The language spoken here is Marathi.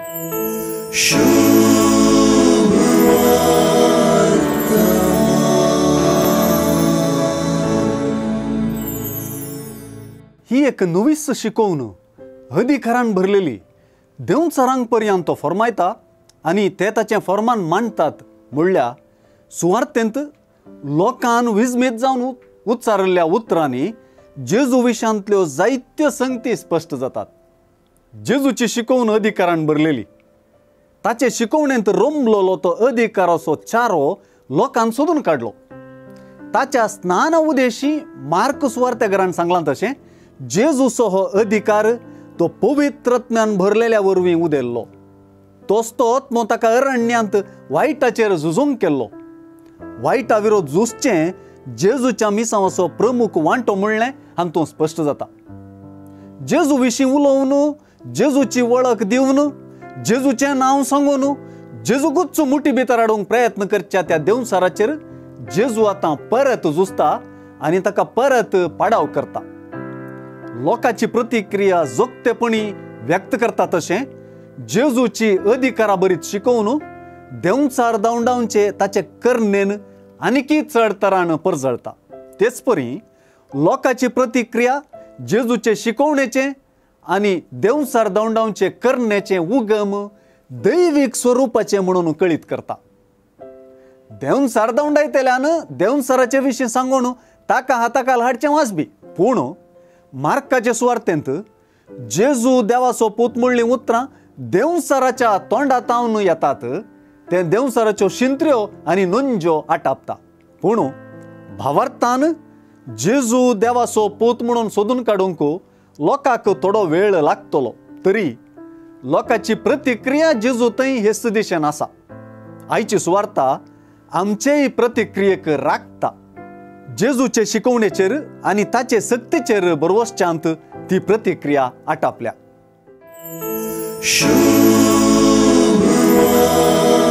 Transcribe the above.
ही एक नवीच शिकवण अधिकारान भरलेली देवचारांपर्यंत फरमायता आणि ते ताचें फरमान मांडतात म्हणल्यार सुवार्थेंत लोकांन विजमेत जावन उच्चारल्ल्या उतरांनी जेजू विशांतल्यो जायत्यो संगती स्पश्ट जातात। जेजूची शिकवण अधिकारान भरलेली, ताचे शिकवणेंत रमलोलो तो अधिकाराचो चारो लोकांन सोदून काडलो। ताच्या स्नाना उदेशी मार्क सुवार्थेकारान सांगलां तशें जेजूचो हो अधिकार तो पवित्रत्म्यान भरलेल्या वरवीं उदेल्लो। तोच तो आत्मो ताका अरण्यांत वायटाचेर झुजूंक केल्लो। वायटा विरोध झुजचें जेजूच्या मिसांवाचो प्रमुख वांटो म्हणलें हातूंत स्पश्ट जाता। जेजू विशीं उलोवन, जेजूची वळख दिवन, जेजूचें नांव सांगून जेजूकूच मुठी भितर हाडूंक प्रयत्न करच्या त्या देवसाराचेर जेजू आतां परत झुजता आनी ताका परत पाडाव करता। लोकांची प्रतिक्रिया जोगतेपणी व्यक्त करता तशें जेजूची अधिकारा बरीच शिकवून देवचार दावंडावचे ताचे कर्णेन आनीकी चड तरान परजळता। तेच परी लोकांची प्रतिक्रिया जेजूचे शिकवणेचे आनी देवचार दावंडावचे कर्णेचे उगम दैवीक स्वरूपाचे म्हणून कळीत करता। देवचार दावंडायतल्यान देवचाराचे विशीं सांगून ताका हाताखाल हाडचें वाजबी, पूण मार्काचे सुवार्थेंत जेजू देवाचो पूत म्हणली उतरां देवचाराच्या तोंडातावन येतात। ते देवचाराच्यो शिंत्र्यो आनी नंज्यो आटापता, पूण भावार्थान जेजू देवाचो पूत म्हणून सोदून काडूंक लोकांक थोडो वेळ लागतलो, तरी लोकांची प्रतिक्रिया जेजू थंय हेस्त दिशेन आसा। आयची सुवार्ता आमचेय प्रतिक्रियेक राखता। जेजूचे शिकवणेचेर आनी ताचे सक्तीचेर बरवसच्यांत ती प्रतिक्रिया आटापल्या।